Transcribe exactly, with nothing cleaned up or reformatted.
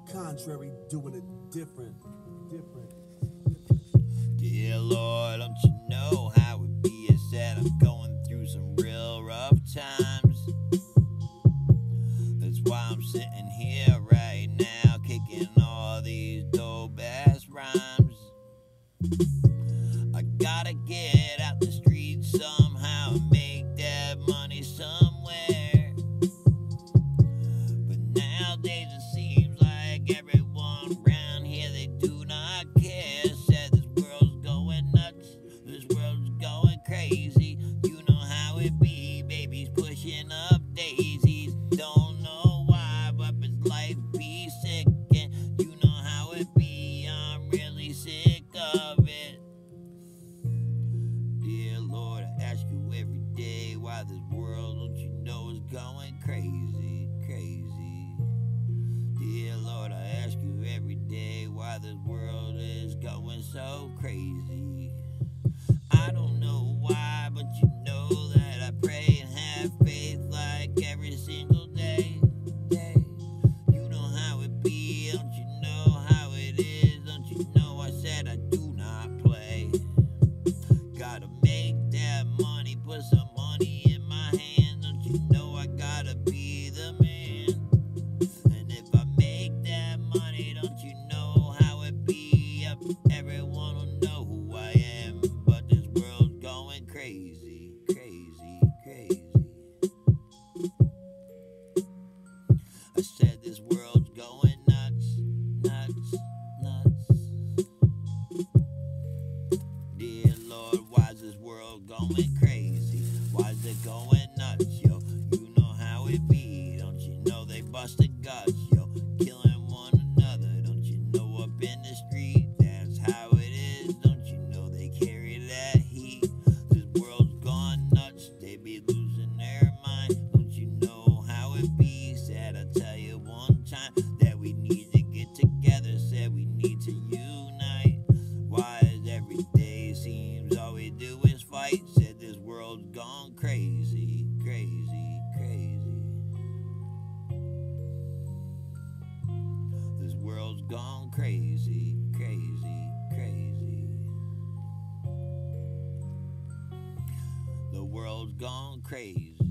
contrary, doing it different, different. Dear Lord, don't you know how it be? I said I'm going through some real rough times. That's why I'm sitting here right now, kicking all these dope ass rhymes. I gotta get out the streets somehow and make that money somewhere. But nowadays it seems like everyone around here, they do not care. Said this world's going nuts, this world's going crazy. You know how it be, babies pushing up daisies. Don't know why, but it's life be sick, and you know how it be. I'm really sick of it. Dear Lord, I ask you every day why this world, don't you know, is going crazy, crazy. Dear Lord, I ask you every day why this world is going so crazy. I don't know why, but you know that I pray and have faith like every single day. day. You know how it be, don't you know how it is? Don't you know I said I do not play? Gotta make that money, put some money in my hand. Don't you know I gotta be the man? And if I make that money, don't you know how it be? Everyone will know who I am. But this world's going crazy, crazy, crazy. I said this world's going nuts, nuts, nuts. Dear Lord, why's this world going crazy? Why's it going nuts, yo? You know how it be, don't you know they busted guts, yo? Killing one another, don't you know up in the street? That's how it is, don't you know they carry that heat? This world's gone nuts, they be losing their mind. Don't you know how it be? Said I tell you one time that we need to get together, said we need to unite. Why is every day seems all we do is fight? Said this world's gone crazy, crazy, crazy. This world's gone crazy, crazy, crazy. The world's gone crazy.